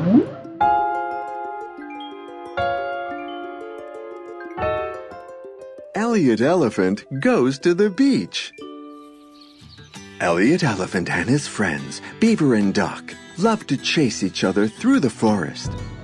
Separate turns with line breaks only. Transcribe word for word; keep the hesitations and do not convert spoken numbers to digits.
Elliot Elephant goes to the beach. Elliot Elephant and his friends, Beaver and Duck, love to chase each other through the forest.